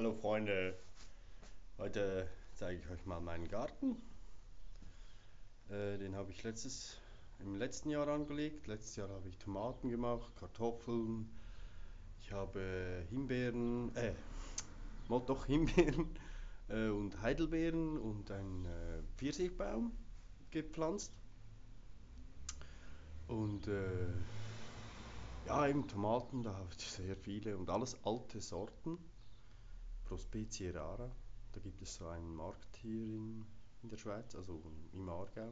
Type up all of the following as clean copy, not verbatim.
Hallo Freunde, heute zeige ich euch mal meinen Garten. Den habe ich im letzten Jahr angelegt. Letztes Jahr habe ich Tomaten gemacht, Kartoffeln, ich habe Himbeeren, doch Himbeeren und Heidelbeeren und einen Pfirsichbaum gepflanzt. Und ja, eben Tomaten, da habe ich sehr viele und alles alte Sorten. Pro Specie rara. Da gibt es so einen Markt hier in der Schweiz, also im Aargau,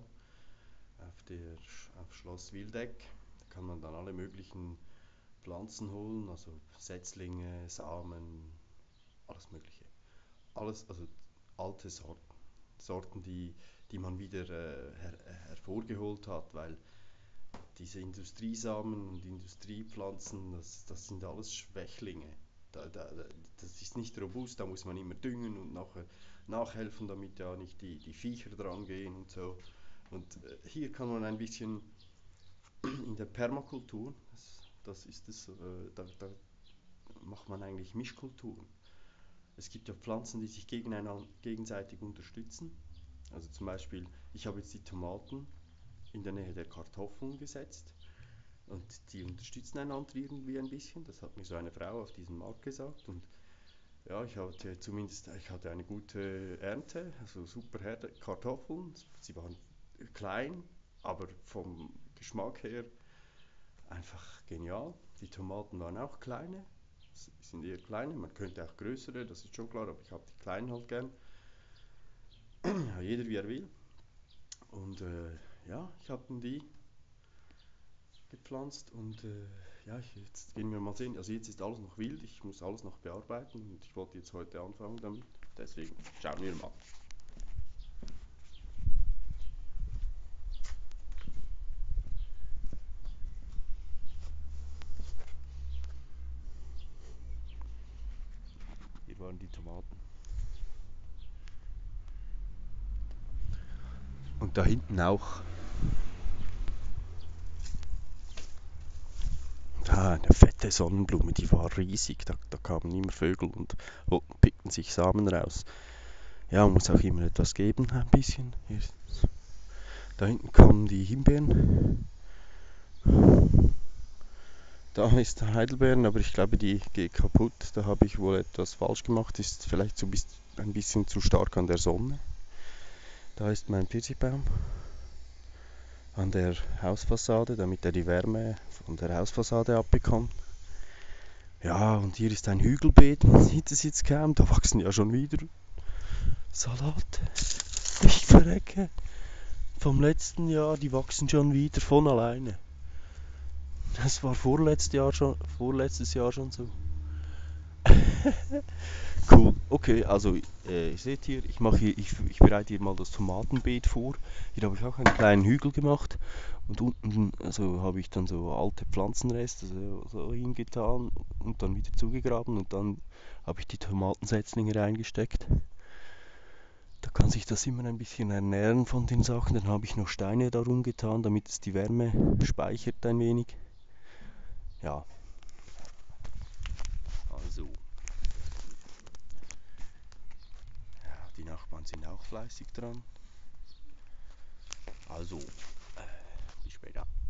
auf Schloss Wildeck. Da kann man dann alle möglichen Pflanzen holen, also Setzlinge, Samen, alles Mögliche. Alles, also alte Sorten. Sorten, die man wieder hervorgeholt hat, weil diese Industriesamen und Industriepflanzen, das sind alles Schwächlinge. Das ist nicht robust, da muss man immer düngen und nachher nachhelfen, damit ja nicht die Viecher dran gehen und so. Und hier kann man ein bisschen in der Permakultur, das ist es, da macht man eigentlich Mischkulturen. Es gibt ja Pflanzen, die sich gegenseitig unterstützen. Also zum Beispiel, ich habe jetzt die Tomaten in der Nähe der Kartoffeln gesetzt. Und die unterstützen einander irgendwie ein bisschen. Das hat mir so eine Frau auf diesem Markt gesagt. Und ja, ich hatte eine gute Ernte, also super Kartoffeln. Sie waren klein, aber vom Geschmack her einfach genial. Die Tomaten waren auch kleine, sind eher kleine. Man könnte auch größere, das ist schon klar, aber ich habe die kleinen halt gern. Ja, jeder wie er will. Und ja, ich habe die gepflanzt und ja, jetzt gehen wir mal sehen. Also jetzt ist alles noch wild, ich muss alles noch bearbeiten und ich wollte jetzt heute anfangen damit. Deswegen schauen wir mal. Hier waren die Tomaten. Und da hinten auch. Da eine fette Sonnenblume, die war riesig. Da kamen immer Vögel und pickten sich Samen raus. Ja, man muss auch immer etwas geben, ein bisschen. Hier, da hinten kommen die Himbeeren. Da ist Heidelbeeren, aber ich glaube, die geht kaputt. Da habe ich wohl etwas falsch gemacht. Ist vielleicht so ein bisschen zu stark an der Sonne. Da ist mein Pfirsichbaum an der Hausfassade, damit er die Wärme von der Hausfassade abbekommt. Ja, und hier ist ein Hügelbeet, man sieht es jetzt kaum, da wachsen ja schon wieder Salate. Ich verrecke. Vom letzten Jahr, die wachsen schon wieder von alleine. Das war vorletztes Jahr schon so. Cool. Okay, also ihr seht hier, ich bereite hier mal das Tomatenbeet vor. Hier habe ich auch einen kleinen Hügel gemacht und unten also habe ich dann so alte Pflanzenreste so hingetan und dann wieder zugegraben und dann habe ich die Tomatensetzlinge reingesteckt. Da kann sich das immer ein bisschen ernähren von den Sachen. Dann habe ich noch Steine darum getan, damit es die Wärme speichert ein wenig. Ja, also ja, die Nachbarn sind auch fleißig dran. Also, bis später.